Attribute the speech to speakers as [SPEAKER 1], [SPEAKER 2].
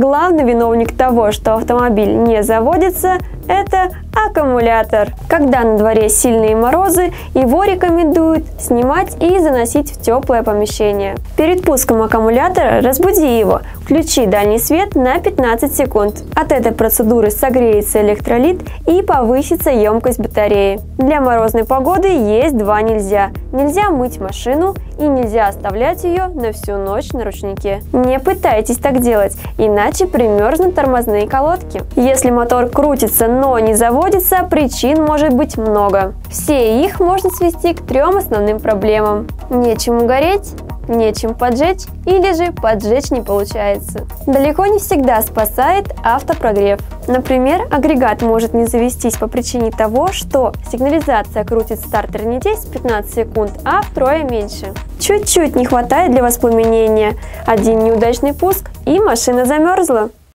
[SPEAKER 1] главный виновник того, что автомобиль не заводится, это аккумулятор. Когда на дворе сильные морозы, его рекомендуют снимать и заносить в теплое помещение. Перед пуском аккумулятора разбуди его, включи дальний свет на 15 секунд. От этой процедуры согреется электролит и повысится емкость батареи. Для морозной погоды есть два нельзя. Нельзя мыть машину и нельзя оставлять ее на всю ночь на ручнике. Не пытайтесь так делать, иначе примерзнут тормозные колодки. Если мотор крутится, но не заводится, причин может быть много. Все их можно свести к трем основным проблемам: нечем угореть, нечем поджечь или же поджечь не получается. Далеко не всегда спасает автопрогрев. Например, агрегат может не завестись по причине того, что сигнализация крутит стартер не 10-15 секунд, а втрое меньше. Чуть-чуть не хватает для воспламенения. Один неудачный пуск и машина замерзла.